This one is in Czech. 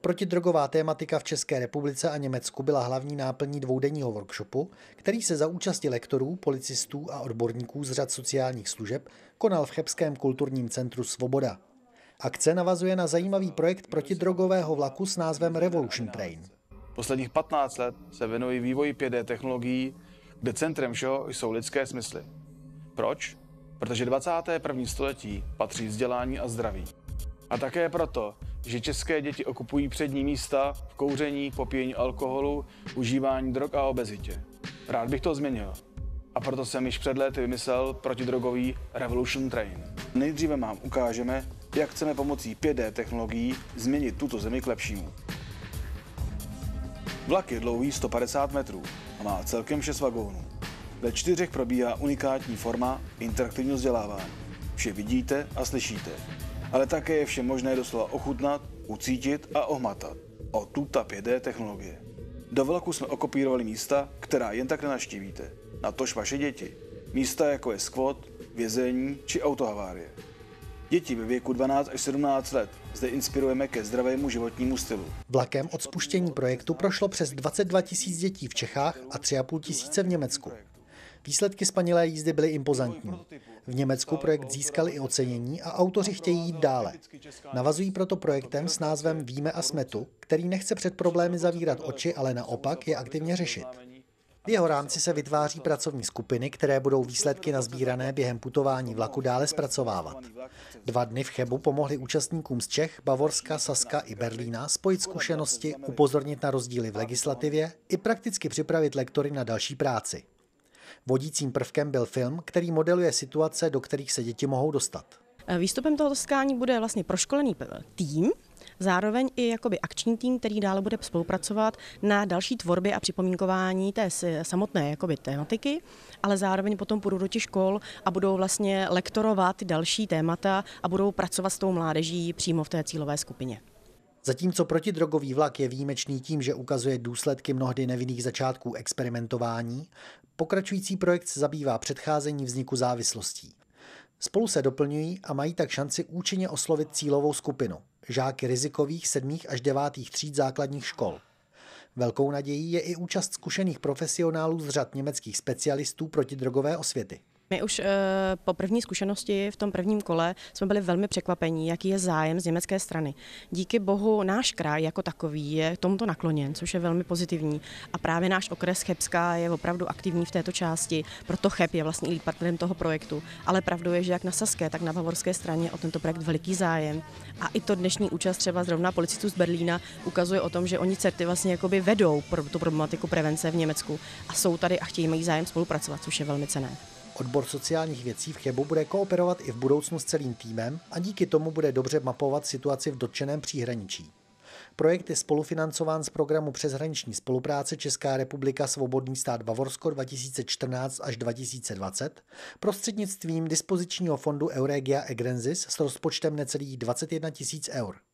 Protidrogová tématika v České republice a Německu byla hlavní náplní dvoudenního workshopu, který se za účasti lektorů, policistů a odborníků z řad sociálních služeb konal v chebském kulturním centru Svoboda. Akce navazuje na zajímavý projekt protidrogového vlaku s názvem Revolution Train. Posledních 15 let se věnují vývoji 5D technologií, kde centrem všeho jsou lidské smysly. Proč? Protože 21. století patří vzdělání a zdraví. A také proto, že české děti okupují přední místa v kouření, popíjení alkoholu, užívání drog a obezitě. Rád bych to změnil. A proto jsem již před lety vymyslel protidrogový Revolution Train. Nejdříve vám ukážeme, jak chceme pomocí 5D technologií změnit tuto zemi k lepšímu. Vlak je dlouhý 150 metrů a má celkem 6 vagónů. Ve 4 probíhá unikátní forma interaktivního vzdělávání. Vše vidíte a slyšíte, ale také je vše možné doslova ochutnat, ucítit a ohmatat. O tuta 5D technologie. Do vlaku jsme okopírovali místa, která jen tak nenavštívíte. Natož vaše děti. Místa jako je skvot, vězení či autohavárie. Děti ve věku 12 až 17 let zde inspirujeme ke zdravému životnímu stylu. Vlakem od spuštění projektu prošlo přes 22 000 dětí v Čechách a 3 500 v Německu. Výsledky spanilé jízdy byly impozantní. V Německu projekt získal i ocenění a autoři chtějí jít dále. Navazují proto projektem s názvem Víme a jsme tu, který nechce před problémy zavírat oči, ale naopak je aktivně řešit. V jeho rámci se vytváří pracovní skupiny, které budou výsledky nazbírané během putování vlaku dále zpracovávat. 2 dny v Chebu pomohli účastníkům z Čech, Bavorska, Saska i Berlína spojit zkušenosti, upozornit na rozdíly v legislativě i prakticky připravit lektory na další práci. Vodícím prvkem byl film, který modeluje situace, do kterých se děti mohou dostat. Výstupem tohoto setkání bude vlastně proškolený tým, zároveň i jakoby akční tým, který dále bude spolupracovat na další tvorbě a připomínkování té samotné jakoby tematiky, ale zároveň potom půjdou do těch škol a budou vlastně lektorovat další témata a budou pracovat s tou mládeží přímo v té cílové skupině. Zatímco protidrogový vlak je výjimečný tím, že ukazuje důsledky mnohdy nevinných začátků experimentování, pokračující projekt se zabývá předcházení vzniku závislostí. Spolu se doplňují a mají tak šanci účinně oslovit cílovou skupinu, žáky rizikových 7. až 9. tříd základních škol. Velkou nadějí je i účast zkušených profesionálů z řad německých specialistů protidrogové osvěty. My už po první zkušenosti v tom prvním kole jsme byli velmi překvapení, jaký je zájem z německé strany. Díky bohu náš kraj jako takový je tomuto nakloněn, což je velmi pozitivní. A právě náš okres Chebská je opravdu aktivní v této části, proto Cheb je vlastně i partnerem toho projektu. Ale pravdou je, že jak na saské, tak na bavorské straně o tento projekt veliký zájem. A i to dnešní účast třeba zrovna policistů z Berlína ukazuje o tom, že oni certy vlastně jakoby vedou pro tu problematiku prevence v Německu a jsou tady a chtějí mají zájem spolupracovat, což je velmi cenné. Odbor sociálních věcí v Chebu bude kooperovat i v budoucnu s celým týmem a díky tomu bude dobře mapovat situaci v dotčeném příhraničí. Projekt je spolufinancován z programu přeshraniční spolupráce Česká republika Svobodný stát Bavorsko 2014 až 2020 prostřednictvím dispozičního fondu Euregia Egrensis s rozpočtem necelých 21 000 eur.